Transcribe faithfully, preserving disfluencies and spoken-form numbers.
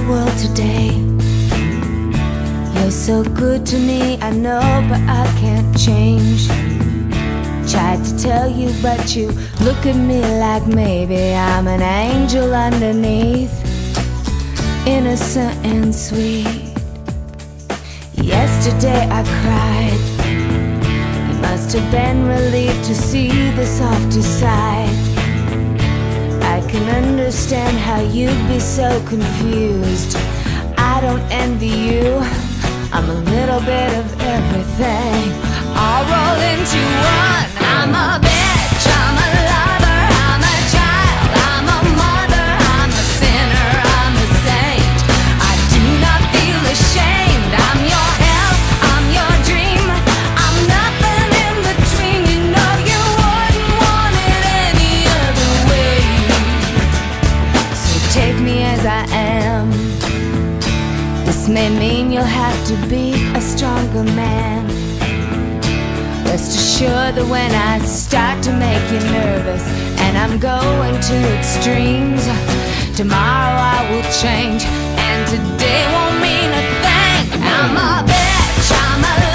world today. You're so good to me, I know, but I can't change. Tried to tell you, but you look at me like maybe I'm an angel underneath, innocent and sweet. Yesterday I cried. You must have been relieved to see the softer side. I can understand how you'd be so confused. I don't envy you, I'm a little bit of everything, all rolled into one. I'm a bitch, I'm a lover, I'm a child, I'm a mother, I'm a sinner, I'm a saint. I do not feel ashamed. I'm your hell, I'm your dream, I'm nothing in between. You know you wouldn't want it any other way. So take me as I am. This may mean you'll have to be a stronger man. Rest assured that when I start to make you nervous and I'm going to extremes, tomorrow I will change and today won't mean a thing. I'm a bitch, I'm a